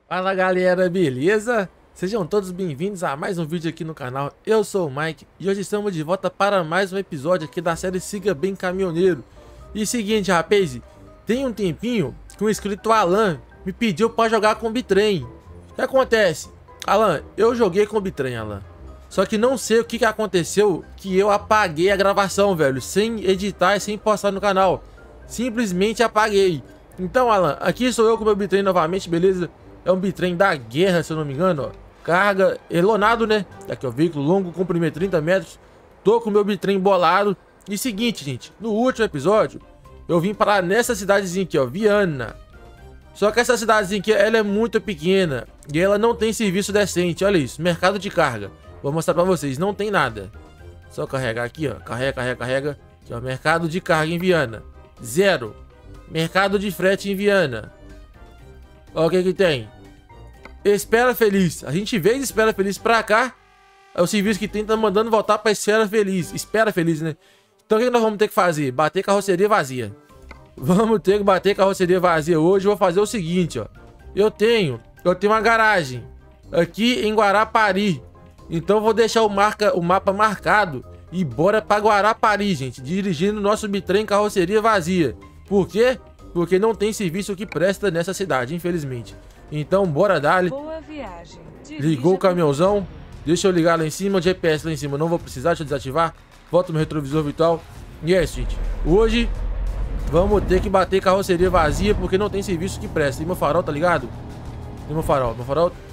Fala galera, beleza? Sejam todos bem-vindos a mais um vídeo aqui no canal. Eu sou o Mike e hoje estamos de volta para mais um episódio aqui da série Siga Bem Caminhoneiro. E seguinte, rapaz, tem um tempinho que um inscrito Alan me pediu para jogar com o Bitrem. O que acontece? Alan, eu joguei com o Bitrem, Alan. Só que não sei o que aconteceu, que eu apaguei a gravação, velho, sem editar e sem postar no canal. Simplesmente apaguei. Então, Alan, aqui sou eu com o meu Bitrem novamente, beleza? É um Bitrem da guerra, se eu não me engano, ó. Carga elonado, né? Aqui é o veículo longo, comprimento 30 metros. Tô com o meu Bitrem bolado. E seguinte, gente, no último episódio, eu vim parar nessa cidadezinha aqui, ó, Viana. Só que essa cidadezinha aqui, ela é muito pequena e ela não tem serviço decente. Olha isso, mercado de carga. Vou mostrar pra vocês, não tem nada. Só carregar aqui, ó, carrega. Aqui, ó, mercado de carga em Viana. Zero. Mercado de frete em Viana. Olha o que que tem. Espera Feliz. A gente veio de Espera Feliz pra cá. É o serviço que tem, tá mandando voltar pra Espera Feliz. Espera Feliz, né? Então o que nós vamos ter que fazer? Bater carroceria vazia. Vamos ter que bater carroceria vazia hoje. Eu vou fazer o seguinte, ó. Eu tenho uma garagem aqui em Guarapari. Então eu vou deixar o mapa marcado e bora pra Guarapari, gente. Dirigindo o nosso Bitrem carroceria vazia. Por quê? Porque não tem serviço que presta nessa cidade, infelizmente. Então bora dar-lhe. Boa viagem. Ligou o caminhãozão. Deixa eu ligar lá em cima, o GPS lá em cima. Não vou precisar, deixa eu desativar. Volta no retrovisor virtual. E é isso, gente. Hoje vamos ter que bater carroceria vazia porque não tem serviço que presta. E meu farol, tá ligado? E meu farol? Deixa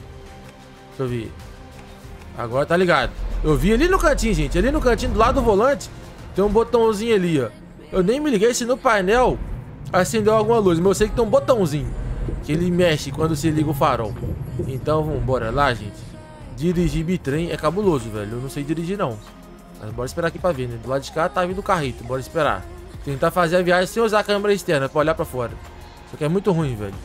eu ver. Agora tá ligado. Eu vi ali no cantinho, gente. Ali no cantinho do lado do volante tem um botãozinho ali, ó. Eu nem me liguei se no painel acendeu alguma luz, mas eu sei que tem um botãozinho que ele mexe quando você liga o farol. Então vamos bora lá, gente. Dirigir Bitrem é cabuloso, velho. Eu não sei dirigir não. Mas bora esperar aqui pra ver, né? Do lado de cá tá vindo o carrito. Bora esperar. Tentar fazer a viagem sem usar a câmera externa pra olhar pra fora. Isso aqui é muito ruim, velho.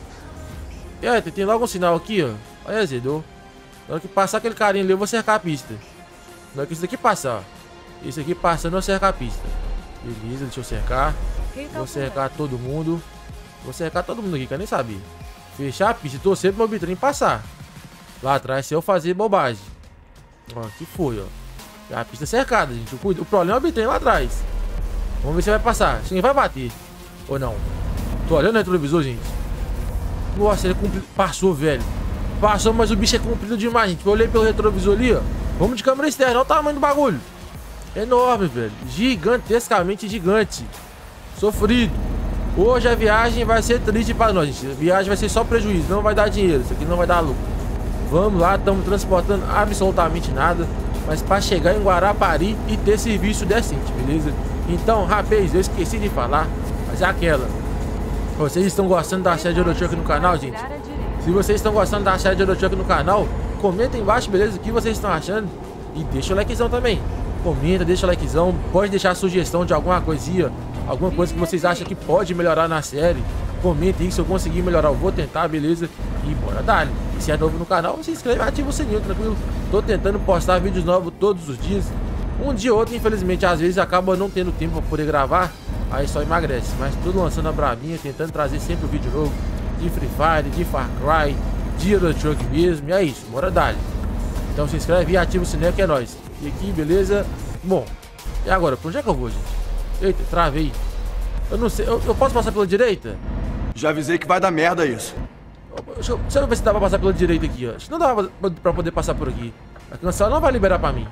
E aí, tem logo um sinal aqui, ó. Olha, azedou. Na hora que passar aquele carinha ali, eu vou cercar a pista. Na hora que isso daqui passar, ó. Isso aqui passando, eu cerco a pista. Beleza, deixa eu cercar. Vou cercar todo mundo. Vou cercar todo mundo aqui, que eu nem sabia. Fechar a pista e torcer pro meu Bitrem passar. Lá atrás, se eu fazer bobagem. Ó, que foi, ó. A pista cercada, gente. O problema é o Bitrem lá atrás. Vamos ver se vai passar. Se ele vai bater. Ou não. Tô olhando no retrovisor, gente. Nossa, ele passou, velho. Passou, mas o bicho é comprido demais, gente. Eu olhei pelo retrovisor ali, ó. Vamos de câmera externa. Olha o tamanho do bagulho. Enorme, velho. Gigantescamente gigante. Sofrido. Hoje a viagem vai ser triste para nós, gente. A viagem vai ser só prejuízo. Não vai dar dinheiro. Isso aqui não vai dar lucro. Vamos lá. Estamos transportando absolutamente nada. Mas para chegar em Guarapari e ter serviço decente, beleza? Então, rapaz, eu esqueci de falar. Mas é aquela. Vocês estão gostando da série de Eurotruck no canal, gente? Se vocês estão gostando da série de Eurotruck no canal, comenta aí embaixo, beleza? O que vocês estão achando? E deixa o likezão também. Comenta, deixa o likezão. Pode deixar a sugestão de alguma coisinha, alguma coisa que vocês acham que pode melhorar na série. Comenta aí, se eu conseguir melhorar eu vou tentar, beleza? E bora dar. E se é novo no canal, se inscreve e ativa o sininho, tranquilo? Tô tentando postar vídeos novos todos os dias. Um dia ou outro, infelizmente, às vezes acaba não tendo tempo pra poder gravar. Aí só emagrece. Mas tudo lançando a bravinha, tentando trazer sempre um vídeo novo. De Free Fire, de Far Cry, de Eurotruck mesmo. E é isso, bora dar. Então se inscreve e ativa o sininho que é nóis. E aqui, beleza? Bom, e agora? Pra onde é que eu vou, gente? Eita, travei. Eu não sei, eu posso passar pela direita? Já avisei que vai dar merda isso. Deixa eu ver se dá pra passar pela direita aqui, ó. Acho que não dá pra poder passar por aqui. A cancela não vai liberar pra mim.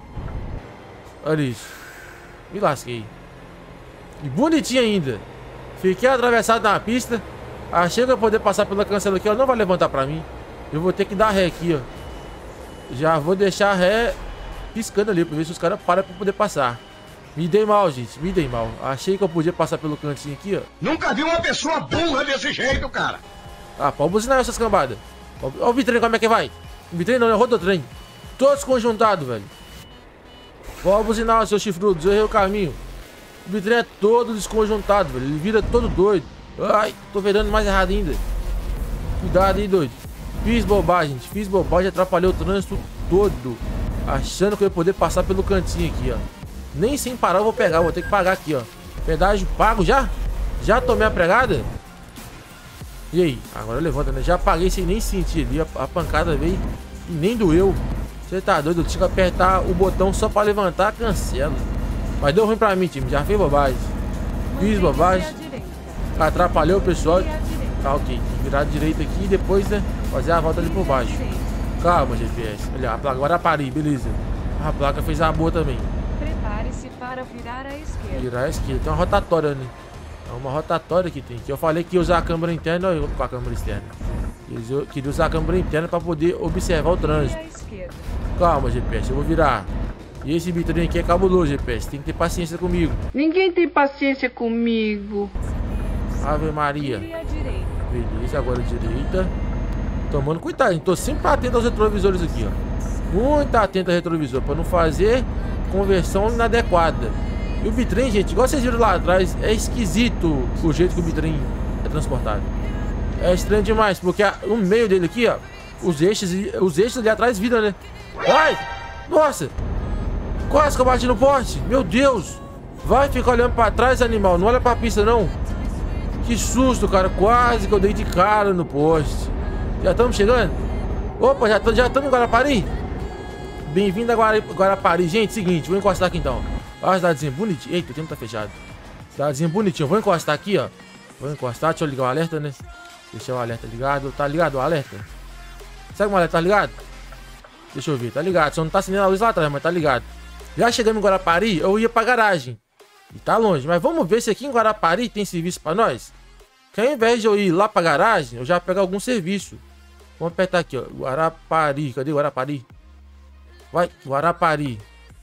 Olha isso. Me lasquei. E bonitinho ainda. Fiquei atravessado na pista. Achei que eu ia poder passar pela cancela aqui, ó. Não vai levantar pra mim. Eu vou ter que dar ré aqui, ó. Já vou deixar ré piscando ali pra ver se os caras param pra poder passar. Me dei mal, gente. Me dei mal. Achei que eu podia passar pelo cantinho aqui, ó. Nunca vi uma pessoa burra desse jeito, cara. Ah, pode buzinar essas cambadas. Olha o Bitrem, como é que vai? O Bitrem não, é o Rodotrem. Todos conjuntados, velho. Pode buzinar, seus chifrudos. Eu errei o caminho. O Bitrem é todo desconjuntado, velho. Ele vira todo doido. Ai, tô virando mais errado ainda. Cuidado aí, doido. Fiz bobagem, gente. Fiz bobagem. Atrapalhei o trânsito todo. Achando que eu ia poder passar pelo cantinho aqui, ó. Nem sem parar eu vou pegar. Vou ter que pagar aqui, ó. Pedágio pago já? Já tomei a pregada? E aí? Agora levanta, né? Já apaguei sem nem sentir ali. A pancada veio e nem doeu. Você tá doido? Eu tinha que apertar o botão só pra levantar, cancela. Mas deu ruim pra mim, time. Já fez bobagem. Fiz bobagem. Atrapalhou o pessoal. Tá, ok. Tem que virar a direita aqui e depois, né? Fazer a volta ali por baixo. Calma, GPS. Olha, a placa Guarapari, beleza. A placa fez a boa também. Prepare-se para virar à esquerda. Virar à esquerda. Tem uma rotatória, né? É uma rotatória que tem. Que eu falei que ia usar a câmera interna ou com a câmera externa. Eu queria usar a câmera interna pra poder observar o trânsito. Calma, GPS. Eu vou virar. E esse bitrem aqui é cabuloso, GPS. Tem que ter paciência comigo. Ninguém tem paciência comigo. Ave Maria. Beleza, agora direita. Tomando cuidado, hein? Tô sempre atento aos retrovisores aqui, ó. Muito atento ao retrovisor, pra não fazer conversão inadequada. E o bitrem, gente, igual vocês viram lá atrás, é esquisito o jeito que o bitrem é transportado. É estranho demais, porque no meio dele aqui, ó, os eixos ali atrás viram, né? Ai! Nossa! Quase que eu bati no poste! Meu Deus! Vai ficar olhando pra trás, animal. Não olha pra pista, não. Que susto, cara. Quase que eu dei de cara no poste. Já estamos chegando? Opa, já estamos em Guarapari? Bem-vindo a Guarapari. Gente, seguinte, vou encostar aqui então. Olha a cidadezinha bonitinha. Eita, o tempo tá fechado. Cidadezinha bonitinha. Vou encostar aqui, ó. Vou encostar. Deixa eu ligar o alerta, né? Deixar o alerta ligado. Tá ligado o alerta? Sabe o alerta tá ligado? Deixa eu ver. Tá ligado. Só não tá acendendo a luz lá atrás, mas tá ligado. Já chegamos em Guarapari, eu ia pra garagem. E tá longe. Mas vamos ver se aqui em Guarapari tem serviço pra nós. Que ao invés de eu ir lá pra garagem, eu já pego algum serviço. Vamos apertar aqui, ó. Guarapari. Cadê Guarapari? Vai, Guarapari.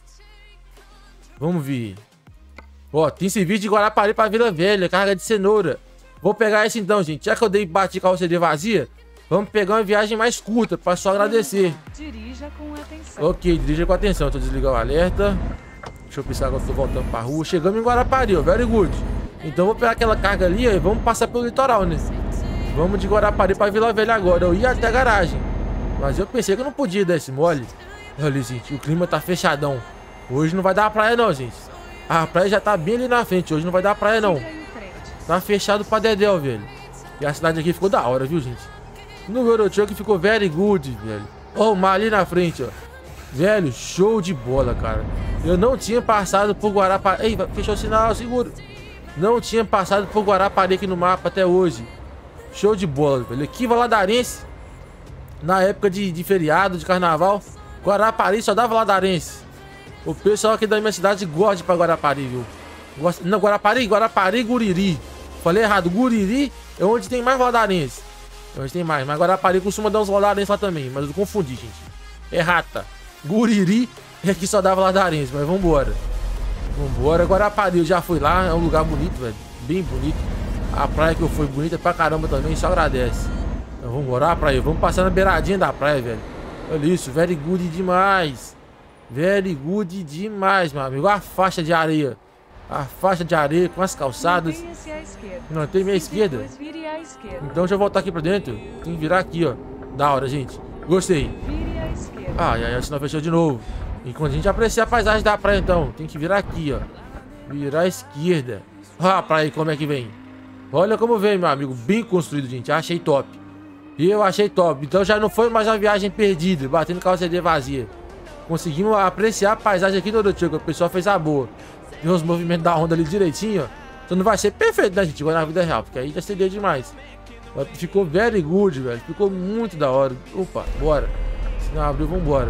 Vamos ver. Ó, tem serviço de Guarapari pra Vila Velha. Carga de cenoura. Vou pegar esse então, gente. Já que eu bati carroceria vazia, vamos pegar uma viagem mais curta pra só agradecer. Dirija com atenção. Ok, dirija com atenção. Deixa eu desligar o alerta. Deixa eu pensar agora que eu tô voltando pra rua. Chegamos em Guarapari, ó. Very good. Então vou pegar aquela carga ali, ó, e vamos passar pelo litoral, né? Vamos de Guarapari pra Vila Velha agora. Eu ia até a garagem, mas eu pensei que eu não podia dar esse mole. Olha, gente, o clima tá fechadão. Hoje não vai dar praia não, gente. A praia já tá bem ali na frente. Hoje não vai dar praia não. Tá fechado pra dedéu, velho. E a cidade aqui ficou da hora, viu, gente? No Eurotruck ficou very good, velho. Ó, o mar ali na frente, ó. Velho, show de bola, cara. Eu não tinha passado por Guarapari. Ei, fechou o sinal, seguro. Não tinha passado por Guarapari aqui no mapa até hoje. Show de bola, velho. Aqui Valadarense, na época de feriado, de carnaval, Guarapari só dava Valadarense. O pessoal aqui da minha cidade gosta de ir pra Guarapari, viu? Gosta... Não, Guarapari, Guriri. Falei errado, Guriri é onde tem mais Valadarense. É onde tem mais, mas Guarapari costuma dar uns Valadarense lá também. Mas eu confundi, gente. É rata. Guriri é que só dava Valadarense, mas vambora. Vambora, Guarapari, eu já fui lá, é um lugar bonito, velho. Bem bonito. A praia que eu fui bonita pra caramba também, só agradece. Então vamos embora a praia, vamos passar na beiradinha da praia, velho. Olha isso, very good demais. Very good demais, meu amigo. A faixa de areia. A faixa de areia com as calçadas. Não tem minha esquerda. Então deixa eu voltar aqui pra dentro. Tem que virar aqui, ó. Da hora, gente. Gostei. Ai, ai, senão fechou de novo. Enquanto a gente aprecia a paisagem da praia, então. Tem que virar aqui, ó. Virar à esquerda. Olha a praia como é que vem. Olha como vem, meu amigo. Bem construído, gente. Achei top. Eu achei top. Então já não foi mais uma viagem perdida. Batendo carroceria vazia. Conseguimos apreciar a paisagem aqui no Eurotruck. O pessoal fez a boa. Tem os movimentos da onda ali direitinho, ó. Então não vai ser perfeito, né, gente? Igual na vida real. Porque aí já seria demais. Mas ficou very good, velho. Ficou muito da hora. Opa, bora. Se não abriu, vambora.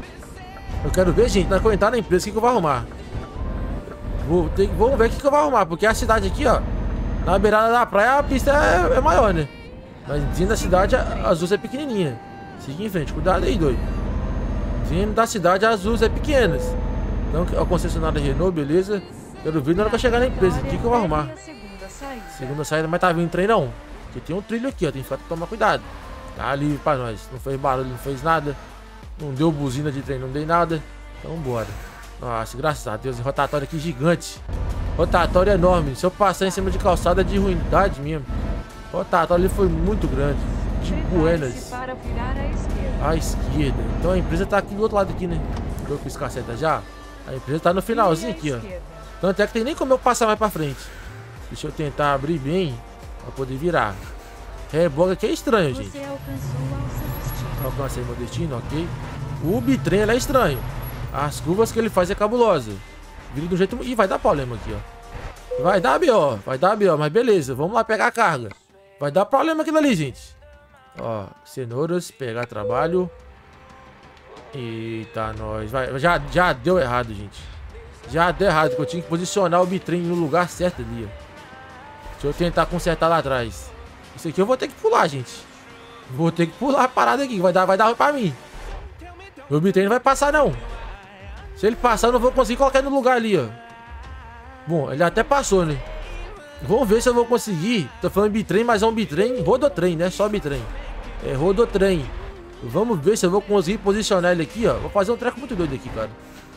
Eu quero ver, gente, na comentar na empresa o que eu vou arrumar. Vamos ver o que eu vou arrumar. Porque a cidade aqui, ó, na beirada da praia a pista é maior, né? Mas dentro da cidade as ruas é pequenininha. Siga em frente, cuidado aí, doido. Dentro da cidade as ruas é pequenas. Então a concessionária Renault, beleza. Quero ver na hora que eu chegar na empresa. O que eu vou arrumar? Segunda saída, mas tá vindo trem não. Porque tem um trilho aqui, ó. Tem que tomar cuidado. Tá livre pra nós. Não fez barulho, não fez nada. Não deu buzina de trem, não dei nada. Então bora. Nossa, graças a Deus. Rotatório aqui gigante. Rotatório enorme. Se eu passar em cima de calçada é de ruindade mesmo. O rotatório ali foi muito grande. De buenas. À esquerda. Então a empresa tá aqui do outro lado aqui, né? Deu com escasseta já. A empresa tá no finalzinho aqui, ó. Tanto é que tem nem como eu passar mais pra frente. Deixa eu tentar abrir bem pra poder virar. Reboque aqui é estranho, gente. Você alcançou ao seu destino. Alcancei meu destino, ok. O bitrem é estranho. As curvas que ele faz é cabulosa. Vira do jeito... Ih, vai dar problema aqui, ó. Vai dar B.O. Vai dar B.O. Mas beleza, vamos lá pegar a carga. Vai dar problema aquilo ali, gente. Ó, cenouras, pegar trabalho. Eita, nós. Vai, já deu errado, gente. Já deu errado, porque eu tinha que posicionar o bitrem no lugar certo ali, ó. Deixa eu tentar consertar lá atrás. Isso aqui eu vou ter que pular, gente. Vou ter que pular a parada aqui. Vai dar ruim pra mim. Meu bitrem não vai passar, não. Se ele passar, eu não vou conseguir colocar ele no lugar ali, ó. Bom, ele até passou, né? Vamos ver se eu vou conseguir. Tô falando bitrem, mas é um bitrem rodotrem, né? Só bitrem. É rodotrem. Vamos ver se eu vou conseguir posicionar ele aqui, ó. Vou fazer um treco muito doido aqui, cara.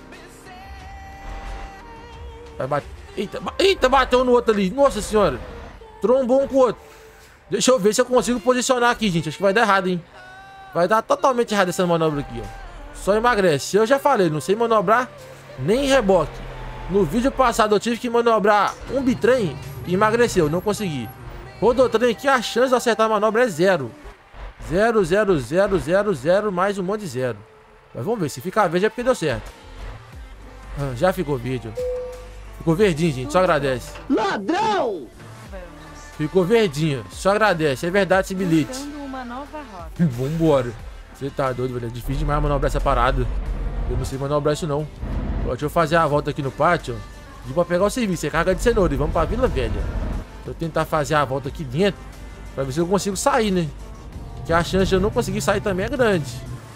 Vai bater. Eita, bateu no outro ali. Nossa senhora. Trombou um com o outro. Deixa eu ver se eu consigo posicionar aqui, gente. Acho que vai dar errado, hein? Vai dar totalmente errado essa manobra aqui, ó. Só emagrece. Eu já falei, não sei manobrar nem reboque. No vídeo passado eu tive que manobrar um bitrem e emagreceu. Não consegui. Rodotrem aqui, a chance de acertar a manobra é 0. 0, 0, 0, 0, 0, mais um monte de 0. Mas vamos ver. Se ficar verde é porque deu certo. Já ficou verde, ó. Ficou verdinho, gente. Só agradece. Ladrão! Ficou verdinho. Só agradece. É verdade esse bilhete. Buscando uma nova rota. Vambora. Você tá doido, velho. É difícil demais manobrar essa parada. Eu não sei manobrar isso, não. Ó, deixa eu fazer a volta aqui no pátio, ó. E vou pegar o serviço. É carga de cenoura. E vamos pra Vila Velha. Deixa eu tentar fazer a volta aqui dentro. Pra ver se eu consigo sair, né? Que a chance de eu não conseguir sair também é grande.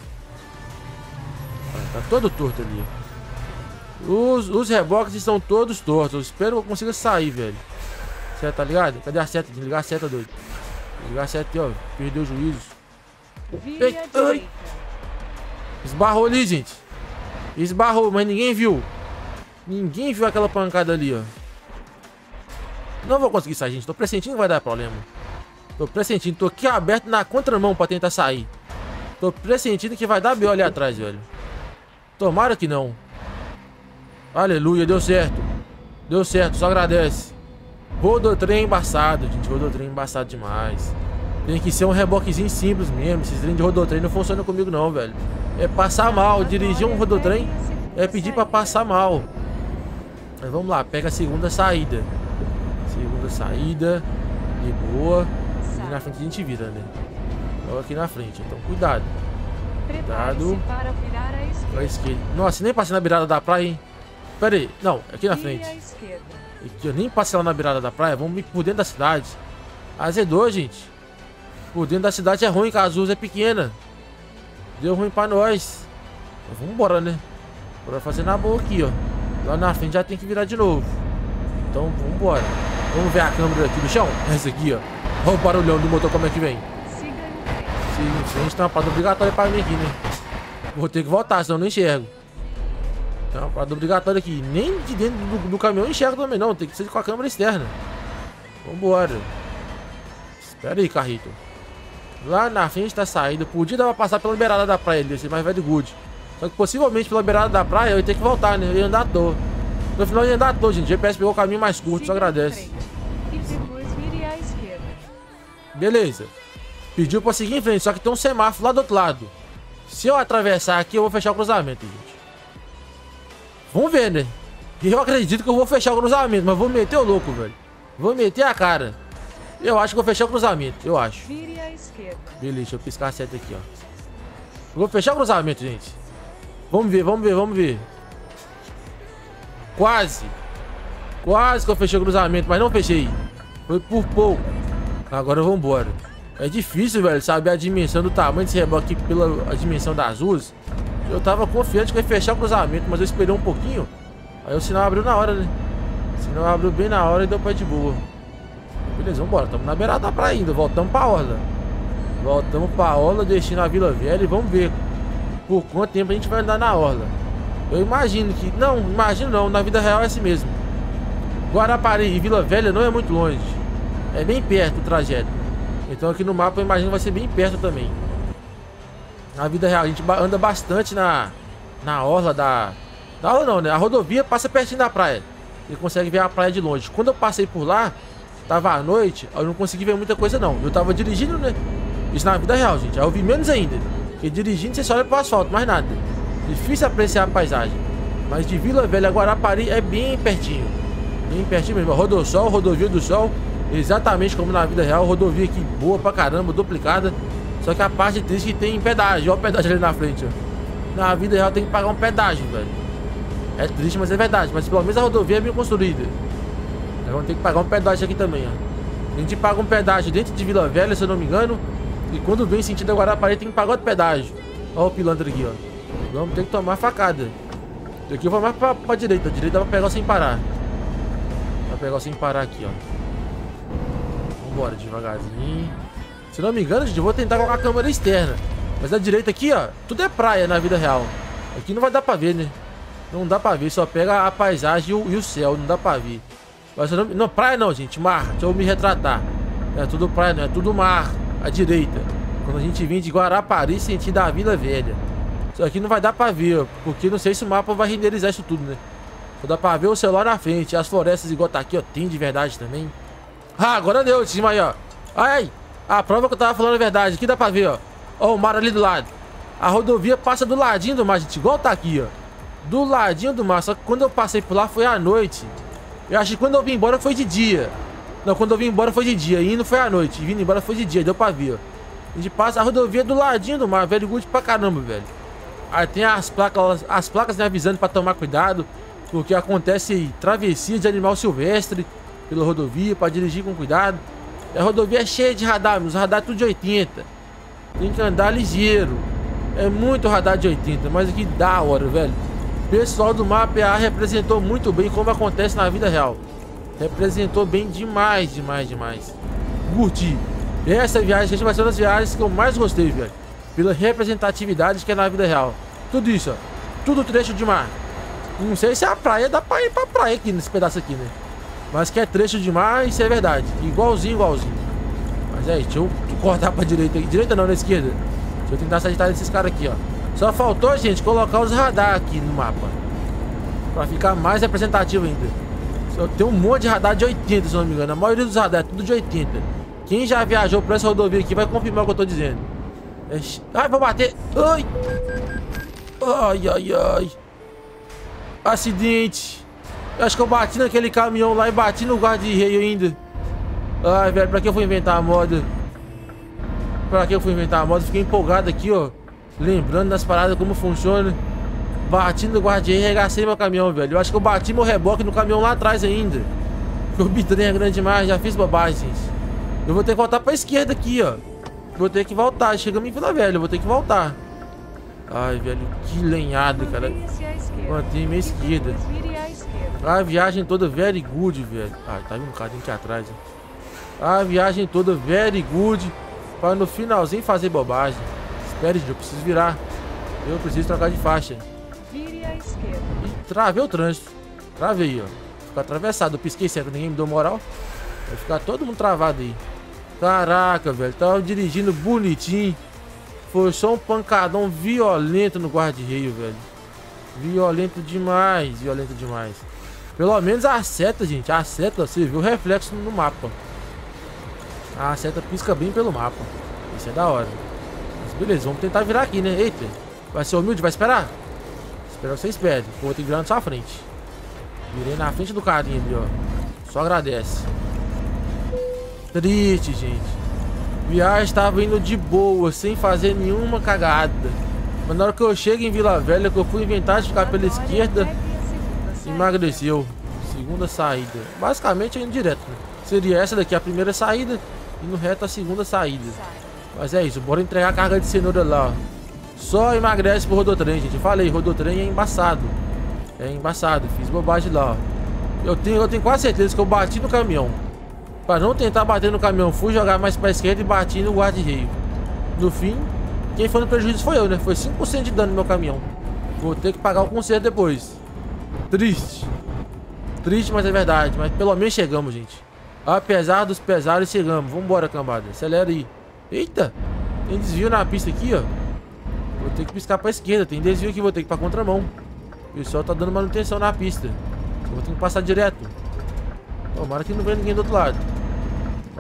Tá todo torto ali. Os reboques estão todos tortos. Eu espero que eu consiga sair, velho. Certo, tá ligado? Cadê a seta? Desligar a seta, doido. Desligar a seta aqui, ó. Perdeu o juízo. Ai. Esbarrou ali, gente. Esbarrou, mas ninguém viu. Ninguém viu aquela pancada ali, ó. Não vou conseguir sair, gente. Tô pressentindo que vai dar problema. Tô pressentindo. Tô aqui aberto na contramão pra tentar sair. Tô pressentindo que vai dar B.O. ali atrás, velho. Tomara que não. Aleluia, deu certo. Deu certo, só agradece. Rodotrem embaçado, gente. Rodotrem embaçado demais. Tem que ser um reboquezinho simples mesmo. Esses trem de rodotrem não funcionam comigo não, velho. É passar mal. Dirigir um rodotrem é pedir pra passar mal. Mas vamos lá, pega a segunda saída. Segunda saída. De boa. Aqui na frente a gente vira, né? Logo aqui na frente, então cuidado. Cuidado. Para virar à esquerda. Pra esquerda. Nossa, nem passei na beirada da praia, hein? Pera aí. Não, aqui na frente. Aqui, eu nem passei lá na beirada da praia. Vamos ir por dentro da cidade. Azedou, gente. Por dentro da cidade é ruim, que a Azul é pequena. Deu ruim pra nós. Mas vamos embora, né? Bora fazer na boa aqui, ó. Lá na frente já tem que virar de novo. Então vamos embora. Vamos ver a câmera aqui do chão. Essa aqui, ó. Olha o barulhão do motor como é que vem. Siga em frente. Sim, a gente tem uma parada obrigatória pra mim aqui, né? Vou ter que voltar, senão eu não enxergo. Tem uma parada obrigatória aqui. Nem de dentro do caminhão eu enxergo também, não. Tem que ser com a câmera externa. Vambora. Espera aí, carrito. Lá na frente tá saída. Podia dar pra passar pela beirada da praia ali, ser mais very good. Só que possivelmente pela beirada da praia eu ia ter que voltar, né? Eu ia andar à toa. No final eu ia andar à toa, gente. O GPS pegou o caminho mais curto, só agradece. E depois vire à esquerda. Beleza. Pediu pra seguir em frente, só que tem um semáforo lá do outro lado. Se eu atravessar aqui, eu vou fechar o cruzamento, gente. Vamos ver, né? Eu acredito que eu vou fechar o cruzamento, mas vou meter o louco, velho. Vou meter a cara. Eu acho que vou fechar o cruzamento, eu acho. Vire à esquerda. Beleza, deixa eu piscar a seta aqui, ó. Vou fechar o cruzamento, gente. Vamos ver, vamos ver, vamos ver. Quase. Quase que eu fechei o cruzamento, mas não fechei. Foi por pouco. Agora vamos embora. É difícil, velho, saber a dimensão do tamanho desse reboque aqui pela dimensão das ruas. Eu tava confiante que ia fechar o cruzamento, mas eu esperei um pouquinho. Aí o sinal abriu na hora, né? O sinal abriu bem na hora e deu pra ir de boa. Beleza, vambora. Tamo na beirada da praia ainda. Voltamos pra orla. Voltamos pra orla, destino a Vila Velha e vamos ver por quanto tempo a gente vai andar na orla. Eu imagino que... Não, imagino não. Na vida real é assim mesmo. Guarapari e Vila Velha não é muito longe. É bem perto o trajeto. Então aqui no mapa eu imagino que vai ser bem perto também. Na vida real a gente anda bastante na orla da orla não, né? A rodovia passa pertinho da praia. Você consegue ver a praia de longe. Quando eu passei por lá, tava à noite, eu não consegui ver muita coisa não. Eu tava dirigindo, né? Isso na vida real, gente. Aí eu vi menos ainda. Porque dirigindo você só olha pro asfalto, mais nada. Difícil apreciar a paisagem. Mas de Vila Velha a Guarapari é bem pertinho. Bem pertinho mesmo. Rodossol, rodovia do Sol. Exatamente como na vida real. Rodovia aqui boa pra caramba, duplicada. Só que a parte triste é que tem pedágio. Olha o pedágio ali na frente, ó. Na vida real tem que pagar um pedágio, velho. É triste, mas é verdade. Mas pelo menos a rodovia é bem construída. Nós vamos ter que pagar um pedágio aqui também, ó. A gente paga um pedágio dentro de Vila Velha, se eu não me engano. E quando vem sentido Guarapari tem que pagar outro pedágio. Olha o pilantra aqui, ó. Vamos ter que tomar facada. Aqui eu vou mais pra direita. A direita vai pegar sem parar. Vai pegar sem parar aqui, ó. Vambora, devagarzinho. Se não me engano, gente, eu vou tentar colocar a câmera externa. Mas a direita aqui, ó, tudo é praia na vida real. Aqui não vai dar pra ver, né? Não dá pra ver, só pega a paisagem e o céu, não dá pra ver. Mas não, praia não, gente, mar. Deixa eu me retratar. É tudo praia, não, é tudo mar. À direita. Quando a gente vem de Guarapari, sentido da Vila Velha. Isso aqui não vai dar pra ver, porque não sei se o mapa vai renderizar isso tudo, né? Só dá pra ver o celular na frente. As florestas igual tá aqui, ó, tem de verdade também. Ah, agora deu, de cima aí, ó. Ai, a prova que eu tava falando é verdade. Aqui dá pra ver, ó. Ó, o mar ali do lado. A rodovia passa do ladinho do mar, gente, igual tá aqui, ó. Do ladinho do mar. Só que quando eu passei por lá foi à noite. Eu acho que quando eu vim embora foi de dia. Não, quando eu vim embora foi de dia. Indo foi à noite. E vindo embora foi de dia. Deu pra ver, ó. A gente passa a rodovia do ladinho do mar. Velho, good pra caramba, velho. Aí tem as placas me avisando pra tomar cuidado. Porque acontece travessia de animal silvestre pela rodovia. Pra dirigir com cuidado. E a rodovia é cheia de radar. Os radar tudo de 80. Tem que andar ligeiro. É muito radar de 80. Mas aqui da hora, velho. O pessoal do MapA representou muito bem como acontece na vida real. Representou bem demais, demais, demais. Curti. Essa viagem vai ser uma das viagens que eu mais gostei, velho. Pela representatividade que é na vida real. Tudo isso, ó. Tudo trecho de mar. Não sei se a praia dá pra ir pra praia aqui, nesse pedaço aqui, né? Mas que é trecho de mar, isso é verdade. Igualzinho, igualzinho. Mas é isso, deixa eu cortar pra direita aqui. Direita não, na esquerda. Deixa eu tentar acertar esses caras aqui, ó. Só faltou, gente, colocar os radar aqui no mapa. Pra ficar mais representativo ainda. Só tem um monte de radar de 80, se não me engano. A maioria dos radar é tudo de 80. Quem já viajou por essa rodovia aqui vai confirmar o que eu tô dizendo. Ai, vou bater. Ai. Ai, ai, ai. Acidente. Eu acho que eu bati naquele caminhão lá e bati no guarda-reio ainda. Ai, velho, pra que eu fui inventar a moda? Pra que eu fui inventar a moda? Fiquei empolgado aqui, ó. Lembrando das paradas, como funciona. Bati no guarda-reio e regacei meu caminhão, velho. Eu acho que eu bati meu reboque no caminhão lá atrás ainda. Porque o bitrem é grande demais, já fiz bobagem, gente. Eu vou ter que voltar pra esquerda aqui, ó. Vou ter que voltar. Chegamos em Vila Velha, eu vou ter que voltar. Ai, velho, que lenhada, cara. Mantém minha esquerda. A viagem toda very good, velho. Ai, tá vindo um carrinho aqui atrás, ó. A viagem toda very good. Pra no finalzinho fazer bobagem. Espere, gente, eu preciso virar. Eu preciso trocar de faixa. Vire à esquerda. E travei o trânsito. Travei, ó. Ficou atravessado. Eu pisquei certo, ninguém me deu moral. Vai ficar todo mundo travado aí. Caraca, velho. Tava dirigindo bonitinho. Foi só um pancadão violento no guarda-reio, velho. Violento demais. Violento demais. Pelo menos a seta, gente. A seta, você viu o reflexo no mapa. A seta pisca bem pelo mapa. Isso é da hora. Mas beleza, vamos tentar virar aqui, né? Eita. Vai ser humilde? Vai esperar? Espera, você espere. Eu vou ter que virar na sua frente. Virei na frente do carinha ali, ó. Só agradece. Triste, gente. Viagem estava indo de boa, sem fazer nenhuma cagada. Mas na hora que eu chego em Vila Velha, que eu fui inventar de ficar pela esquerda, emagreceu. Segunda saída. Basicamente é indo direto, né? Seria essa daqui a primeira saída e no reto a segunda saída. Mas é isso, bora entregar a carga de cenoura lá, ó. Só emagrece pro rodotrem, gente. Eu falei, rodotrem é embaçado. É embaçado, fiz bobagem lá, ó. Eu tenho quase certeza que eu bati no caminhão. Pra não tentar bater no caminhão, fui jogar mais pra esquerda e bati no guarda-reio. No fim, quem foi no prejuízo foi eu, né? Foi 5% de dano no meu caminhão. Vou ter que pagar o conserto depois. Triste. Triste, mas é verdade. Mas pelo menos chegamos, gente. Apesar dos pesares, chegamos. Vambora, cambada. Acelera aí. Eita! Tem desvio na pista aqui, ó. Vou ter que piscar pra esquerda. Tem desvio aqui, vou ter que ir pra contramão. O pessoal tá dando manutenção na pista. Eu vou ter que passar direto. Tomara que não venha ninguém do outro lado.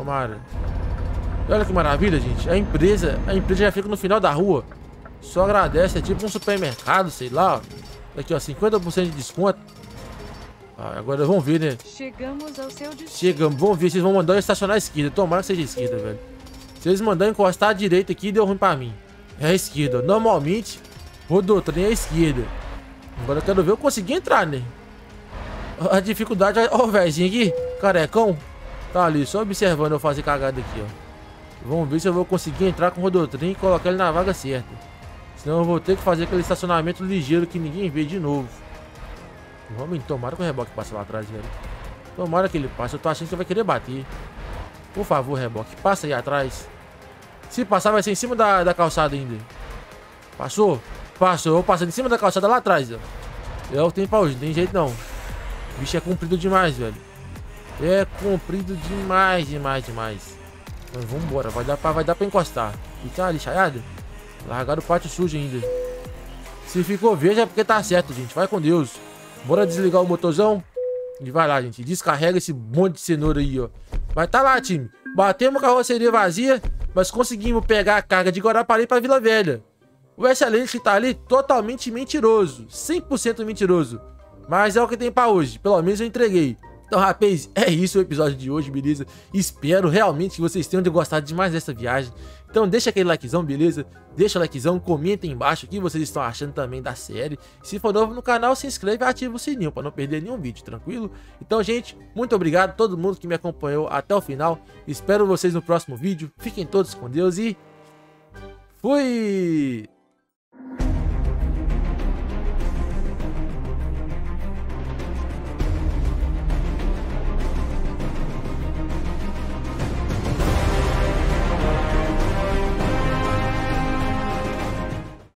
Tomara. E olha que maravilha, gente. A empresa já fica no final da rua. Só agradece, é tipo um supermercado, sei lá. Ó. Aqui, ó, 50% de desconto. Ah, agora vamos ver, né? Chegamos ao seu destino. Chegamos, vamos ver se eles vão mandar eu estacionar à esquerda. Tomara que seja a esquerda, velho. Se eles mandarem encostar à direita aqui, deu ruim pra mim. É a esquerda. Normalmente, rodotrem é a esquerda. Agora eu quero ver eu conseguir entrar, né? A dificuldade... Ó, o velhinho aqui, carecão. Tá ali, só observando eu fazer cagada aqui, ó. Vamos ver se eu vou conseguir entrar com o rodotrem e colocar ele na vaga certa. Senão eu vou ter que fazer aquele estacionamento ligeiro que ninguém vê de novo. Vamos, tomara que o reboque passe lá atrás, velho. Tomara que ele passe. Eu tô achando que ele vai querer bater. Por favor, reboque, passa aí atrás. Se passar, vai ser em cima da calçada ainda. Passou? Passou. Eu passando em cima da calçada lá atrás, ó. É o que tem pra hoje, não tem jeito não. O bicho é comprido demais, velho. É comprido demais, demais. Mas vambora, vai dar pra encostar. E tá lixaiada? Largaram o pátio sujo ainda. Se ficou verde é porque tá certo, gente. Vai com Deus. Bora desligar o motorzão. E vai lá, gente. Descarrega esse monte de cenoura aí, ó. Mas tá lá, time. Batemos a carroceria vazia, mas conseguimos pegar a carga de Guarapari pra Vila Velha. O excelente que tá ali, totalmente mentiroso. 100% mentiroso. Mas é o que tem pra hoje. Pelo menos eu entreguei. Então, rapaz, é isso o episódio de hoje, beleza? Espero realmente que vocês tenham gostado demais dessa viagem. Então deixa aquele likezão, beleza? Deixa o likezão, comenta aí embaixo o que vocês estão achando também da série. Se for novo no canal, se inscreve e ativa o sininho para não perder nenhum vídeo, tranquilo? Então, gente, muito obrigado a todo mundo que me acompanhou até o final. Espero vocês no próximo vídeo. Fiquem todos com Deus e... fui!